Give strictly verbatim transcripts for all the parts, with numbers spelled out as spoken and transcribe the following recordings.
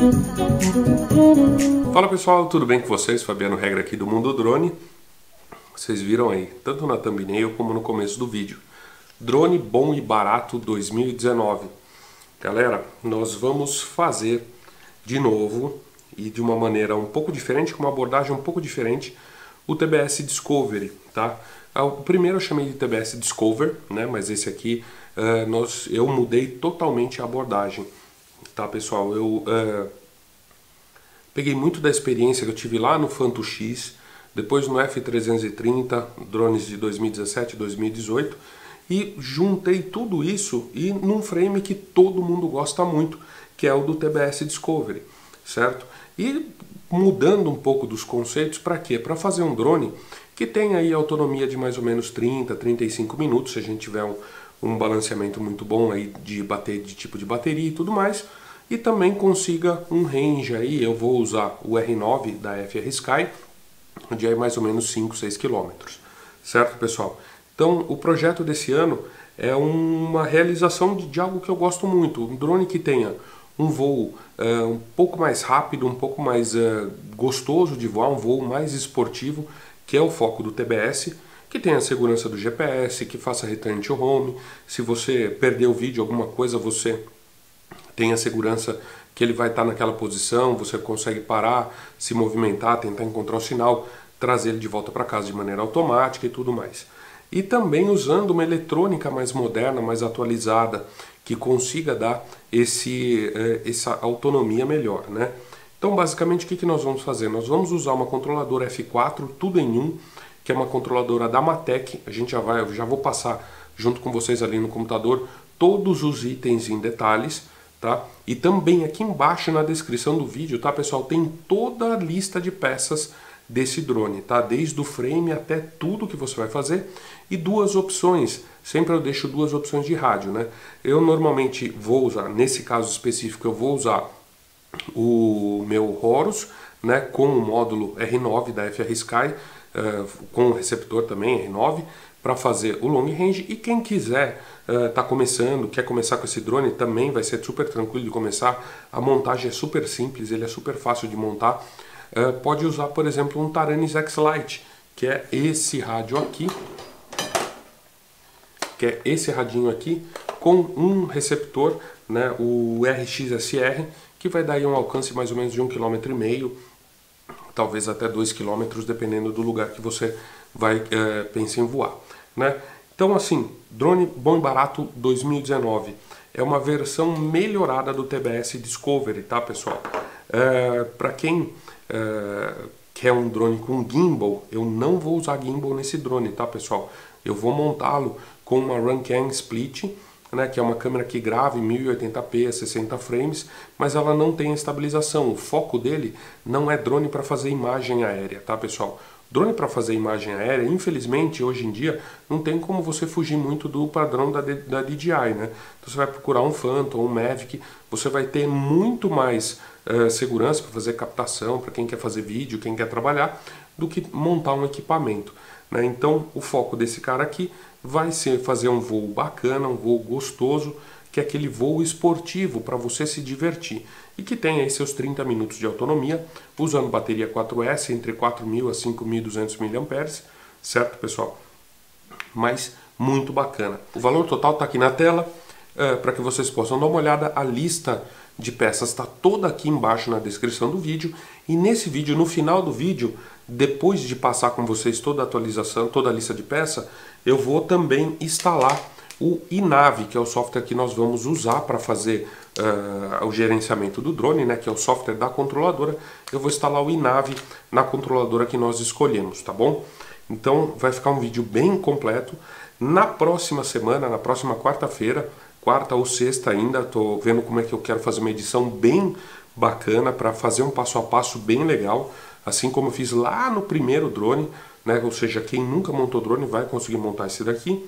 Fala pessoal, tudo bem com vocês? Fabiano Regra aqui do Mundo Drone. Vocês viram aí, tanto na thumbnail como no começo do vídeo. Drone bom e barato dois mil e dezenove. Galera, nós vamos fazer de novo e de uma maneira um pouco diferente, com uma abordagem um pouco diferente, o T B S Discovery, tá? O primeiro eu chamei de T B S Discover, né? Mas esse aqui uh, nós, eu mudei totalmente a abordagem, tá pessoal? Eu uh, peguei muito da experiência que eu tive lá no Phantom X, depois no F trezentos e trinta, drones de dois mil e dezessete, dois mil e dezoito, e juntei tudo isso e num frame que todo mundo gosta muito, que é o do T B S Discovery, certo? E mudando um pouco dos conceitos, para quê? Para fazer um drone que tenha aí autonomia de mais ou menos trinta, trinta e cinco minutos, se a gente tiver um, um balanceamento muito bom aí de, bater, de tipo de bateria e tudo mais, e também consiga um range aí, eu vou usar o R nove da F R Sky, de aí mais ou menos cinco, seis quilômetros, certo pessoal? Então o projeto desse ano é uma realização de, de algo que eu gosto muito, um drone que tenha um voo uh, um pouco mais rápido, um pouco mais uh, gostoso de voar, um voo mais esportivo, que é o foco do T B S, que tenha a segurança do G P S, que faça return to home, se você perder o vídeo, alguma coisa, você tem a segurança que ele vai estar naquela posição, você consegue parar, se movimentar, tentar encontrar o sinal, trazer ele de volta para casa de maneira automática e tudo mais. E também usando uma eletrônica mais moderna, mais atualizada, que consiga dar esse, essa autonomia melhor, né? Então basicamente o que nós vamos fazer? Nós vamos usar uma controladora F quatro, tudo em um, que é uma controladora da Matek. A gente já vai, eu já vou passar junto com vocês ali no computador todos os itens em detalhes, tá? E também aqui embaixo na descrição do vídeo, tá pessoal, tem toda a lista de peças desse drone, tá? Desde o frame até tudo que você vai fazer, e duas opções, sempre eu deixo duas opções de rádio, né? Eu normalmente vou usar, nesse caso específico eu vou usar o meu Horus, né, com o módulo R nove da F R Sky, uh, com o receptor também R nove, para fazer o long range. E quem quiser uh, tá começando, quer começar com esse drone, também vai ser super tranquilo de começar. A montagem é super simples, ele é super fácil de montar. Uh, pode usar, por exemplo, um Taranis X-Lite, que é esse rádio aqui, que é esse radinho aqui, com um receptor, né, o R X S R, que vai dar aí um alcance mais ou menos de um vírgula cinco quilômetros, talvez até dois quilômetros, dependendo do lugar que você vai é, pensar em voar, né? Então assim, drone bom e barato dois mil e dezenove é uma versão melhorada do T B S Discovery, tá pessoal? É, para quem é, quer um drone com gimbal, eu não vou usar gimbal nesse drone, tá pessoal? Eu vou montá-lo com uma Runcam Split, né, que é uma câmera que grava em mil e oitenta p a sessenta frames, mas ela não tem estabilização. O foco dele não é drone para fazer imagem aérea, tá pessoal? Drone para fazer imagem aérea, infelizmente, hoje em dia, não tem como você fugir muito do padrão da, da D J I, né? Então você vai procurar um Phantom, um Mavic, você vai ter muito mais uh, segurança para fazer captação, para quem quer fazer vídeo, quem quer trabalhar, do que montar um equipamento, né? Então o foco desse cara aqui vai ser fazer um voo bacana, um voo gostoso, que é aquele voo esportivo para você se divertir e que tem aí seus trinta minutos de autonomia, usando bateria quatro S entre quatro mil a cinco mil e duzentos miliampères-hora, certo pessoal? Mas muito bacana. O valor total está aqui na tela, é, para que vocês possam dar uma olhada. A lista de peças está toda aqui embaixo na descrição do vídeo, e nesse vídeo, no final do vídeo, depois de passar com vocês toda a atualização, toda a lista de peça, eu vou também instalar o iNav, que é o software que nós vamos usar para fazer uh, o gerenciamento do drone, né, que é o software da controladora. Eu vou instalar o iNav na controladora que nós escolhemos, tá bom? Então vai ficar um vídeo bem completo. Na próxima semana, na próxima quarta-feira, quarta ou sexta ainda, estou vendo como é que eu quero fazer uma edição bem bacana para fazer um passo a passo bem legal, assim como eu fiz lá no primeiro drone, né? Ou seja, quem nunca montou drone vai conseguir montar esse daqui.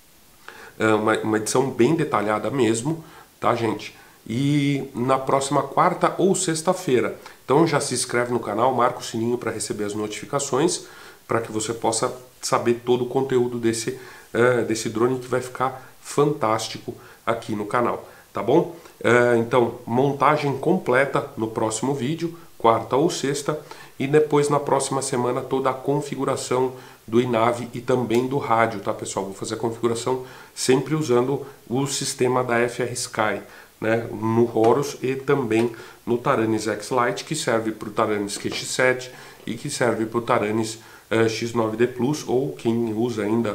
É uma, uma edição bem detalhada mesmo, tá gente? E na próxima quarta ou sexta-feira. Então já se inscreve no canal, marca o sininho para receber as notificações, para que você possa saber todo o conteúdo desse, uh, desse drone, que vai ficar fantástico aqui no canal, tá bom? É, então, montagem completa no próximo vídeo, quarta ou sexta, e depois na próxima semana toda a configuração do I N A V e também do rádio, tá pessoal? Vou fazer a configuração sempre usando o sistema da F R Sky, né? No Horus e também no Taranis X-Lite, que serve para o Taranis Q X sete e que serve para o Taranis uh, X nove D Plus, ou quem usa ainda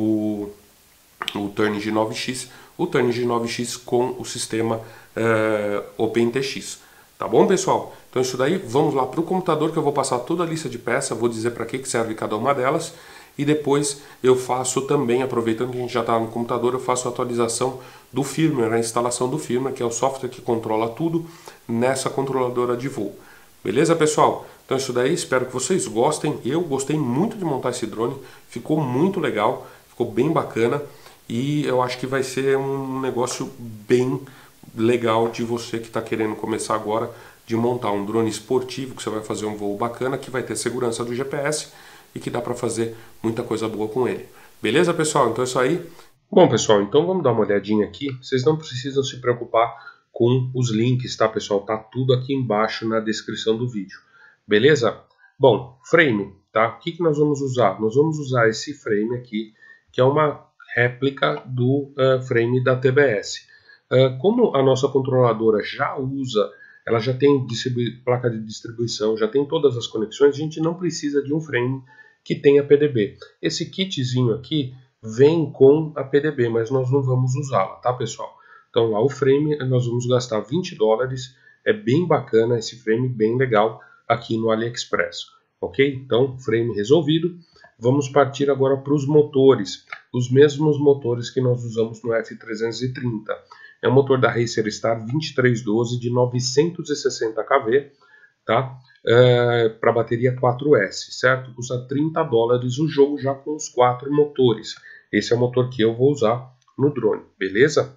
o, o Turnigy G nove X, o Turnigy G nove X com o sistema uh, OpenTX. Tá bom, pessoal? Então isso daí, vamos lá para o computador, que eu vou passar toda a lista de peças, vou dizer para que que serve cada uma delas, e depois eu faço também, aproveitando que a gente já está no computador, eu faço a atualização do firmware, a instalação do firmware, que é o software que controla tudo nessa controladora de voo. Beleza, pessoal? Então isso daí, espero que vocês gostem. Eu gostei muito de montar esse drone, ficou muito legal, ficou bem bacana, e eu acho que vai ser um negócio bem legal de você que está querendo começar agora, de montar um drone esportivo, que você vai fazer um voo bacana, que vai ter segurança do G P S e que dá para fazer muita coisa boa com ele. Beleza, pessoal? Então é isso aí. Bom, pessoal, então vamos dar uma olhadinha aqui. Vocês não precisam se preocupar com os links, tá, pessoal? Tá tudo aqui embaixo na descrição do vídeo. Beleza? Bom, frame, tá? O que que nós vamos usar? Nós vamos usar esse frame aqui, que é uma réplica do uh, frame da T B S. Uh, como a nossa controladora já usa, ela já tem placa de distribuição, já tem todas as conexões, a gente não precisa de um frame que tenha P D B. Esse kitzinho aqui vem com a P D B, mas nós não vamos usá-la, tá, pessoal? Então lá o frame, nós vamos gastar vinte dólares, é bem bacana esse frame, bem legal, aqui no AliExpress, ok? Então, frame resolvido. Vamos partir agora para os motores, os mesmos motores que nós usamos no F trezentos e trinta. É um motor da Racer Star vinte e três doze de novecentos e sessenta quilowatt, tá? É, para bateria quatro S, certo? Custa trinta dólares o jogo já com os quatro motores. Esse é o motor que eu vou usar no drone, beleza?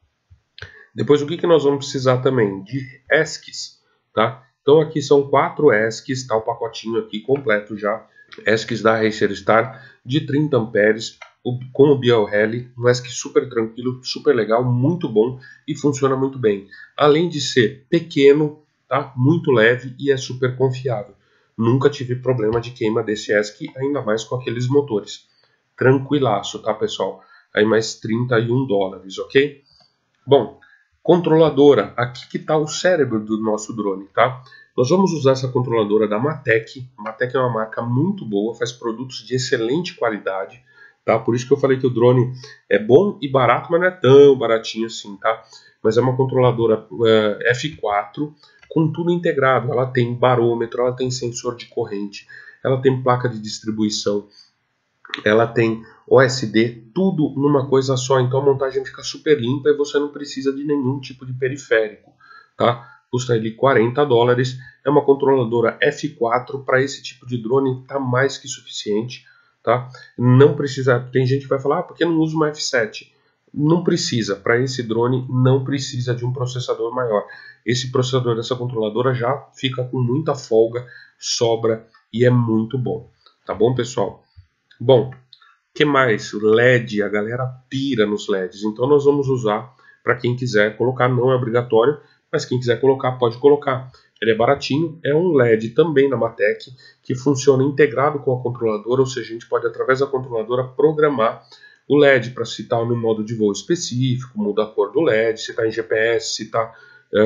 Depois o que, que nós vamos precisar também? De E S Cs, tá? Então aqui são quatro E S Cs, tá? O pacotinho aqui completo já. E S Cs da Racer Star de trinta amperes. Com o B L L, um E S C super tranquilo, super legal, muito bom e funciona muito bem. Além de ser pequeno, tá? Muito leve e é super confiável. Nunca tive problema de queima desse E S C, ainda mais com aqueles motores. Tranquilaço, tá, pessoal? Aí mais trinta e um dólares, ok? Bom, controladora, aqui que está o cérebro do nosso drone, tá? Nós vamos usar essa controladora da Matek. Matek é uma marca muito boa, faz produtos de excelente qualidade. Tá? Por isso que eu falei que o drone é bom e barato, mas não é tão baratinho assim, tá? Mas é uma controladora uh, F quatro com tudo integrado. Ela tem barômetro, ela tem sensor de corrente, ela tem placa de distribuição, ela tem O S D, tudo numa coisa só. Então a montagem fica super limpa e você não precisa de nenhum tipo de periférico, tá? Custa ali quarenta dólares. É uma controladora F quatro, para esse tipo de drone tá mais que suficiente. Tá? Não precisa, tem gente que vai falar, ah, por que não usa uma F sete? Não precisa, para esse drone não precisa de um processador maior. Esse processador dessa controladora já fica com muita folga, sobra e é muito bom. Tá bom, pessoal? Bom, que mais? L E D, a galera pira nos L E Ds, então nós vamos usar para quem quiser colocar, não é obrigatório, mas quem quiser colocar, pode colocar. Ele é baratinho, é um L E D também da Matek, que funciona integrado com a controladora, ou seja, a gente pode, através da controladora, programar o L E D para se está no modo de voo específico, muda a cor do L E D, se está em G P S, se está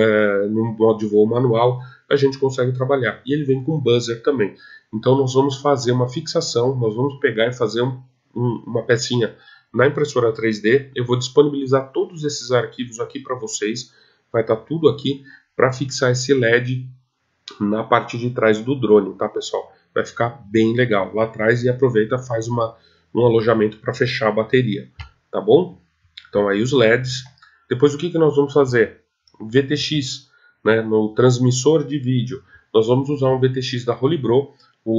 é, no modo de voo manual, a gente consegue trabalhar. E ele vem com buzzer também. Então nós vamos fazer uma fixação, nós vamos pegar e fazer um, um, uma pecinha na impressora três D. Eu vou disponibilizar todos esses arquivos aqui para vocês, vai estar tudo aqui, para fixar esse L E D na parte de trás do drone, tá, pessoal? Vai ficar bem legal lá atrás, e aproveita, faz uma, um alojamento para fechar a bateria, tá bom? Então aí os L E Ds. Depois o que, que nós vamos fazer? V T X, né, no transmissor de vídeo. Nós vamos usar um V T X da Holybro,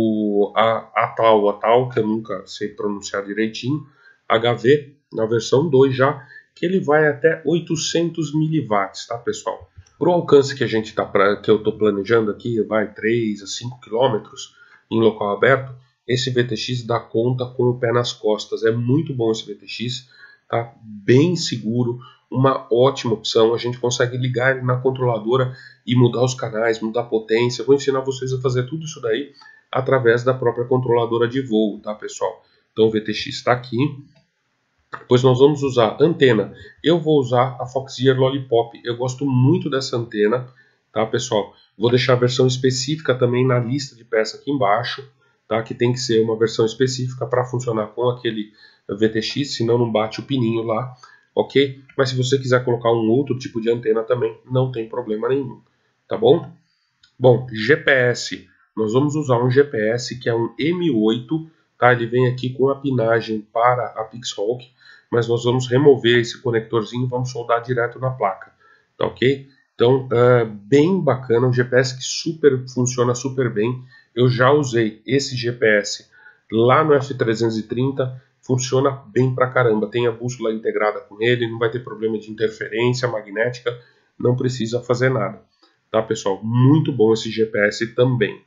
o a, a tal, a tal, que eu nunca sei pronunciar direitinho, H V, na versão dois já, que ele vai até oitocentos miliwatts, tá, pessoal? Para o alcance que a gente tá pra, que eu estou planejando aqui, vai três a cinco quilômetros em local aberto, esse V T X dá conta com o pé nas costas. É muito bom esse V T X, tá? Bem seguro, uma ótima opção. A gente consegue ligar ele na controladora e mudar os canais, mudar a potência. Eu vou ensinar vocês a fazer tudo isso daí através da própria controladora de voo, tá, pessoal? Então o V T X está aqui. Depois nós vamos usar antena. Eu vou usar a Foxeer Lollipop. Eu gosto muito dessa antena, tá, pessoal? Vou deixar a versão específica também na lista de peça aqui embaixo, tá? Que tem que ser uma versão específica para funcionar com aquele V T X, senão não bate o pininho lá, ok? Mas se você quiser colocar um outro tipo de antena também, não tem problema nenhum, tá bom? Bom, G P S. Nós vamos usar um G P S que é um M oito, tá? Ele vem aqui com a pinagem para a Pixhawk, mas nós vamos remover esse conectorzinho e vamos soldar direto na placa, tá ok? Então, uh, bem bacana, um G P S que super, funciona super bem. Eu já usei esse G P S lá no F trezentos e trinta, funciona bem pra caramba. Tem a bússola integrada com ele, não vai ter problema de interferência magnética, não precisa fazer nada. Tá, pessoal? Muito bom esse G P S também.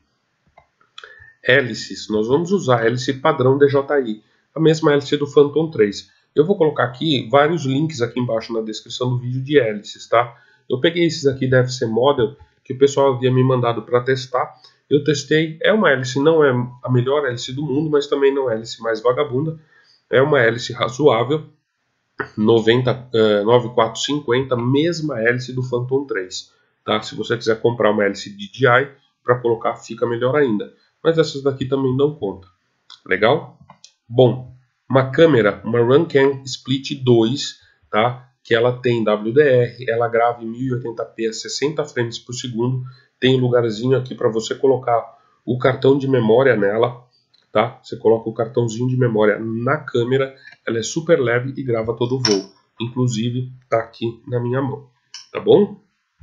Hélices, nós vamos usar a hélice padrão D J I, a mesma hélice do Phantom três. Eu vou colocar aqui vários links aqui embaixo na descrição do vídeo de hélices, tá? Eu peguei esses aqui da F C Model, que o pessoal havia me mandado para testar. Eu testei, é uma hélice, não é a melhor hélice do mundo, mas também não é a hélice mais vagabunda. É uma hélice razoável, noventa, uh, noventa e quatro cinquenta, mesma hélice do Phantom três. Tá? Se você quiser comprar uma hélice D J I para colocar, fica melhor ainda. Mas essas daqui também não contam. Legal? Bom, uma câmera, uma Runcam Split dois, tá? Que ela tem W D R, ela grava em mil e oitenta p a sessenta frames por segundo. Tem um lugarzinho aqui para você colocar o cartão de memória nela, tá? Você coloca o cartãozinho de memória na câmera, ela é super leve e grava todo o voo. Inclusive, tá aqui na minha mão, tá bom?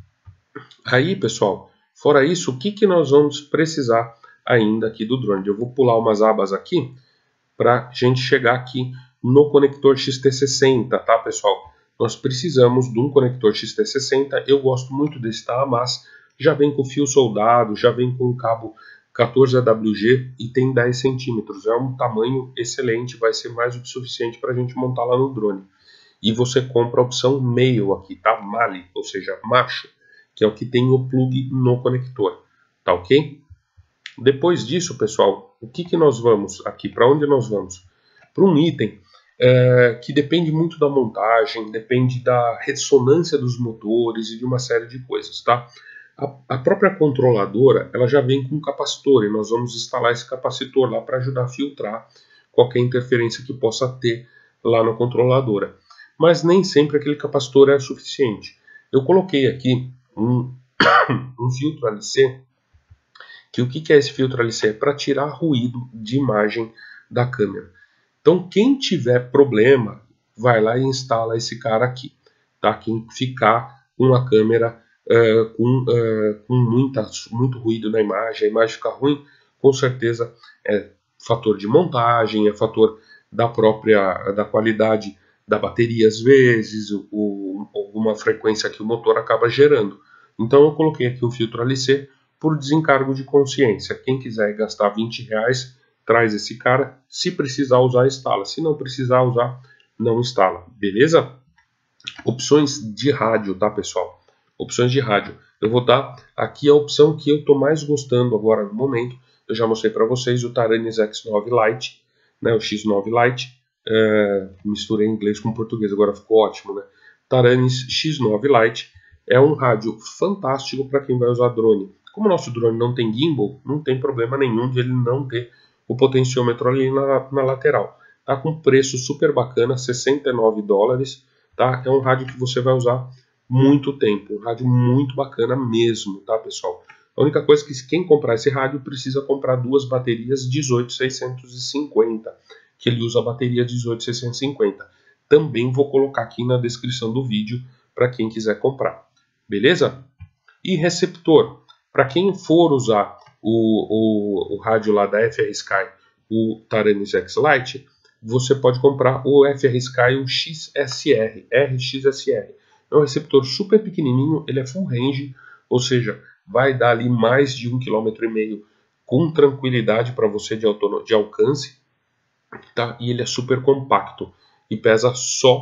Aí, pessoal, fora isso, o que, que nós vamos precisar ainda aqui do drone? Eu vou pular umas abas aqui para a gente chegar aqui no conector X T sessenta, tá, pessoal? Nós precisamos de um conector X T sessenta, eu gosto muito desse da Hamas, já vem com fio soldado, já vem com cabo quatorze A W G e tem dez centímetros, é um tamanho excelente, vai ser mais do que suficiente para a gente montar lá no drone. E você compra a opção male aqui, tá? Male, ou seja, macho, que é o que tem o plug no conector, tá ok? Depois disso, pessoal, o que, que nós vamos aqui? Para onde nós vamos? Para um item é, que depende muito da montagem, depende da ressonância dos motores e de uma série de coisas, tá? A, a própria controladora, ela já vem com um capacitor e nós vamos instalar esse capacitor lá para ajudar a filtrar qualquer interferência que possa ter lá na controladora. Mas nem sempre aquele capacitor é suficiente. Eu coloquei aqui um, um filtro L C, que o que é esse filtro L C? É para tirar ruído de imagem da câmera. Então quem tiver problema, vai lá e instala esse cara aqui, tá? Quem ficar com a câmera uh, com, uh, com muita, muito ruído na imagem, a imagem ficar ruim, com certeza é fator de montagem, é fator da própria da qualidade da bateria às vezes, ou alguma frequência que o motor acaba gerando. Então eu coloquei aqui um filtro L C por desencargo de consciência. Quem quiser gastar vinte reais, traz esse cara. Se precisar usar, instala. Se não precisar usar, não instala. Beleza? Opções de rádio, tá, pessoal? Opções de rádio. Eu vou dar aqui a opção que eu estou mais gostando agora no momento. Eu já mostrei para vocês o Taranis X nove Lite, né, o X nove Lite. É, misturei inglês com português, agora ficou ótimo, né? Taranis X nove Lite é um rádio fantástico para quem vai usar drone. Como o nosso drone não tem gimbal, não tem problema nenhum de ele não ter o potenciômetro ali na, na lateral. Tá com preço super bacana, sessenta e nove dólares, tá? É um rádio que você vai usar muito tempo, um rádio muito bacana mesmo, tá, pessoal? A única coisa é que quem comprar esse rádio precisa comprar duas baterias dezoito seiscentos e cinquenta, que ele usa a bateria dezoito seiscentos e cinquenta. Também vou colocar aqui na descrição do vídeo para quem quiser comprar. Beleza? E receptor. Para quem for usar o, o, o rádio lá da F R Sky, o Taranis X Lite, você pode comprar o F R Sky, o X S R, R X S R. É um receptor super pequenininho, ele é full range, ou seja, vai dar ali mais de um quilômetro e meio com tranquilidade para você de, de alcance, tá? E ele é super compacto e pesa só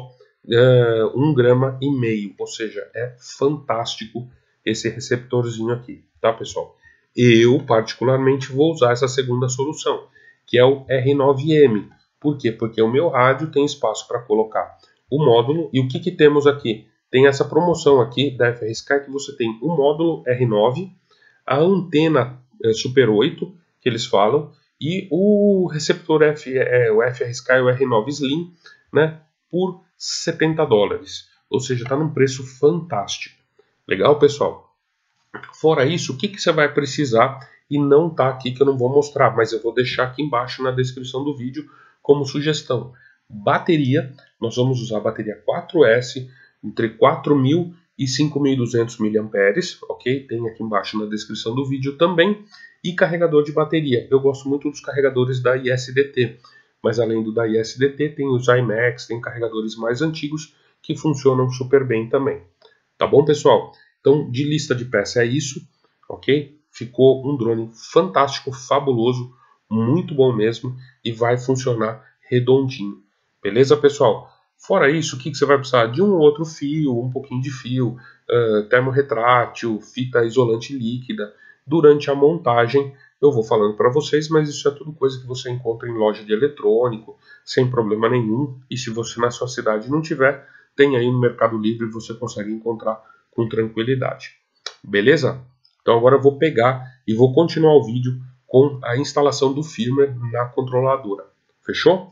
uh, um grama e meio, ou seja, é fantástico esse receptorzinho aqui, tá, pessoal? Eu, particularmente, vou usar essa segunda solução, que é o R nove M. Por quê? Porque o meu rádio tem espaço para colocar o módulo. E o que, que temos aqui? Tem essa promoção aqui da F R Sky, que você tem o módulo R nove, a antena é, Super oito, que eles falam, e o receptor F, é, o F R Sky, o R nove Slim, né, por setenta dólares. Ou seja, está num preço fantástico. Legal, pessoal? Fora isso, o que, que você vai precisar, e não está aqui que eu não vou mostrar, mas eu vou deixar aqui embaixo na descrição do vídeo como sugestão. Bateria, nós vamos usar a bateria quatro S, entre quatro mil e cinco mil e duzentos miliamperes, ok? Tem aqui embaixo na descrição do vídeo também. E carregador de bateria. Eu gosto muito dos carregadores da I S D T, mas além do da I S D T, tem os IMAX, tem carregadores mais antigos que funcionam super bem também. Tá bom, pessoal? Então, de lista de peça é isso, ok? Ficou um drone fantástico, fabuloso, muito bom mesmo e vai funcionar redondinho. Beleza, pessoal? Fora isso, o que, que você vai precisar? De um ou outro fio, um pouquinho de fio, uh, termorretrátil, fita isolante líquida. Durante a montagem, eu vou falando para vocês, mas isso é tudo coisa que você encontra em loja de eletrônico, sem problema nenhum. E se você na sua cidade não tiver, tem aí no Mercado Livre, você consegue encontrar com tranquilidade. Beleza? Então agora eu vou pegar e vou continuar o vídeo com a instalação do firmware na controladora. Fechou?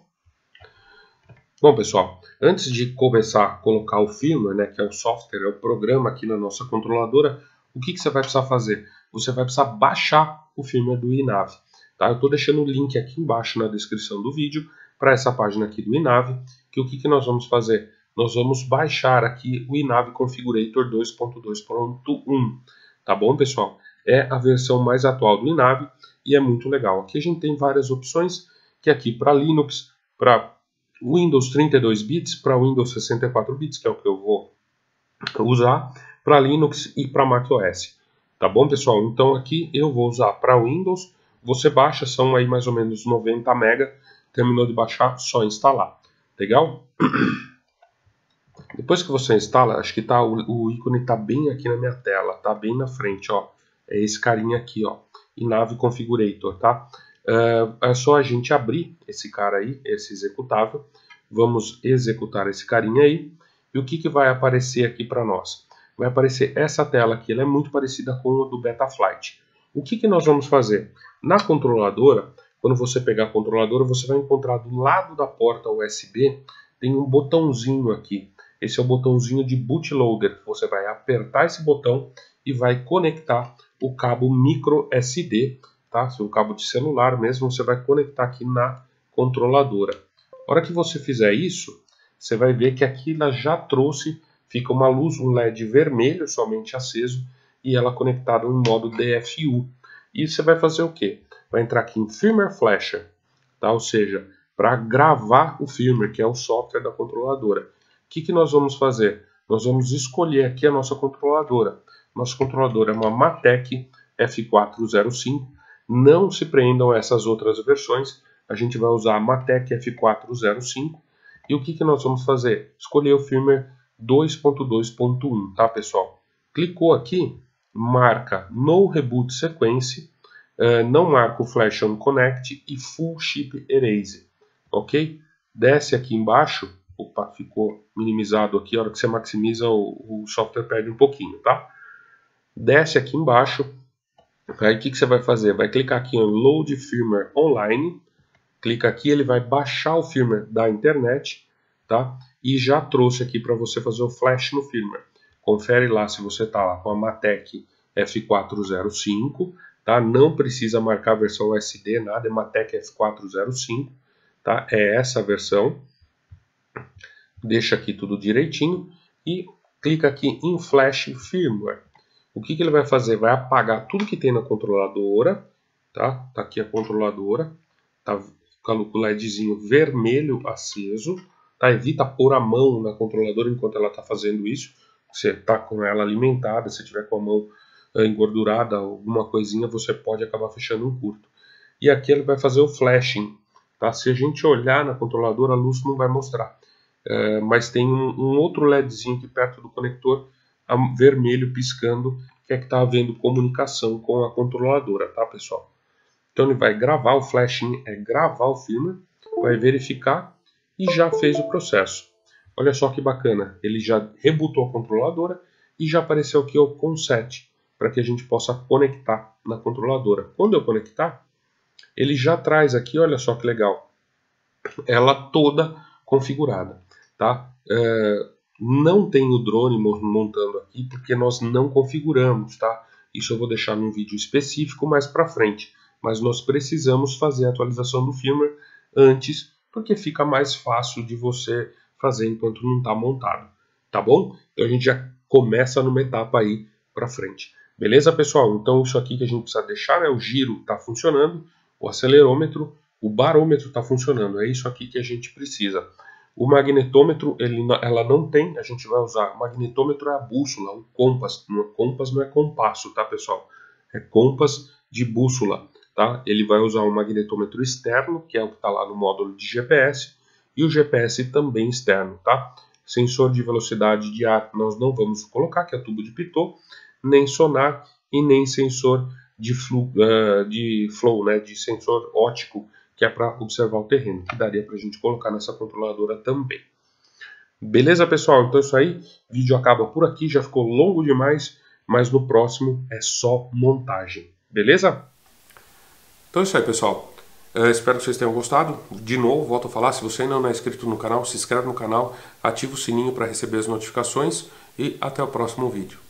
Bom, pessoal, antes de começar a colocar o firmware, né, que é o software, é o programa aqui na nossa controladora, o que, que você vai precisar fazer? Você vai precisar baixar o firmware do iNav. Tá? Eu estou deixando o link aqui embaixo na descrição do vídeo para essa página aqui do iNav, que o que, que nós vamos fazer? Nós vamos baixar aqui o iNav Configurator dois ponto dois ponto um. Tá bom, pessoal? É a versão mais atual do iNav e é muito legal. Aqui a gente tem várias opções, que aqui para Linux, para Windows trinta e dois bits, para Windows sessenta e quatro bits, que é o que eu vou usar, para Linux e para macOS. Tá bom, pessoal? Então aqui eu vou usar para Windows. Você baixa, são aí mais ou menos noventa mega. Terminou de baixar, só instalar. Legal? Depois que você instala, acho que tá, o, o ícone está bem aqui na minha tela, tá bem na frente, ó. É esse carinha aqui, ó, iNav Configurator, tá? Uh, é só a gente abrir esse cara aí, esse executável. Vamos executar esse carinha aí. E o que, que vai aparecer aqui para nós? Vai aparecer essa tela aqui, ela é muito parecida com a do Betaflight. O que, que nós vamos fazer? Na controladora, quando você pegar a controladora, você vai encontrar do lado da porta U S B, tem um botãozinho aqui. Esse é o botãozinho de bootloader. Você vai apertar esse botão e vai conectar o cabo micro S D, tá? Se é um cabo de celular mesmo, você vai conectar aqui na controladora. A hora que você fizer isso, você vai ver que aqui ela já trouxe, fica uma luz, um L E D vermelho somente aceso e ela conectada em modo D F U. E você vai fazer o quê? Vai entrar aqui em Firmware Flasher, tá? Ou seja, para gravar o firmware, que é o software da controladora. O que, que nós vamos fazer? Nós vamos escolher aqui a nossa controladora. Nossa controladora é uma Matek F quatrocentos e cinco. Não se prendam a essas outras versões. A gente vai usar a Matek F quatrocentos e cinco. E o que, que nós vamos fazer? Escolher o firmware dois ponto dois ponto um, tá, pessoal? Clicou aqui, marca No Reboot Sequence, uh, não marca o Flash on Connect e Full Chip Erase, ok? Desce aqui embaixo. Opa, ficou minimizado aqui. A hora que você maximiza, o, o software perde um pouquinho, tá? Desce aqui embaixo. Aí o que, que você vai fazer? Vai clicar aqui em Load Firmware Online. Clica aqui, ele vai baixar o firmware da internet, tá? E já trouxe aqui para você fazer o flash no firmware. Confere lá se você está lá com a Matek F quatrocentos e cinco, tá? Não precisa marcar a versão U S D, nada, é Matek F quatrocentos e cinco, tá? É essa a versão. Deixa aqui tudo direitinho e clica aqui em Flash Firmware. O que, que ele vai fazer? Vai apagar tudo que tem na controladora, tá? Tá aqui a controladora, tá com o LEDzinho vermelho aceso, tá? Evita pôr a mão na controladora enquanto ela está fazendo isso. Você está com ela alimentada, se tiver com a mão engordurada, alguma coisinha, você pode acabar fechando um curto. E aqui ele vai fazer o flashing, tá? Se a gente olhar na controladora, a luz não vai mostrar. é, mas tem um, um outro LEDzinho aqui perto do conector vermelho piscando, que é que está havendo comunicação com a controladora, tá, pessoal? Então ele vai gravar o flashinho, é gravar o firmware, vai verificar e já fez o processo. Olha só que bacana, ele já rebootou a controladora e já apareceu aqui o CONSET, para que a gente possa conectar na controladora. Quando eu conectar, ele já traz aqui, olha só que legal, ela toda configurada, tá? É, não tem o drone montando aqui porque nós não configuramos, tá? Isso eu vou deixar num vídeo específico mais para frente, mas nós precisamos fazer a atualização do firmware antes, porque fica mais fácil de você fazer enquanto não está montado, tá bom? Então a gente já começa numa etapa aí para frente. Beleza, pessoal? Então isso aqui que a gente precisa deixar, né? O giro está funcionando, o acelerômetro, o barômetro está funcionando. É isso aqui que a gente precisa. O magnetômetro, ele, ela não tem, a gente vai usar. O magnetômetro é a bússola, o compass. O compass não é compasso, tá, pessoal? É compass de bússola, tá? Ele vai usar um magnetômetro externo, que é o que está lá no módulo de G P S, e o G P S também externo, tá? Sensor de velocidade de ar nós não vamos colocar, que é tubo de pitot, nem sonar e nem sensor de, flu, uh, de flow, né, de sensor óptico, que é para observar o terreno, que daria para a gente colocar nessa controladora também. Beleza, pessoal? Então é isso aí, o vídeo acaba por aqui, já ficou longo demais, mas no próximo é só montagem, beleza? Então é isso aí, pessoal. Uh, espero que vocês tenham gostado. De novo, volto a falar, se você ainda não é inscrito no canal, se inscreve no canal, ativa o sininho para receber as notificações e até o próximo vídeo.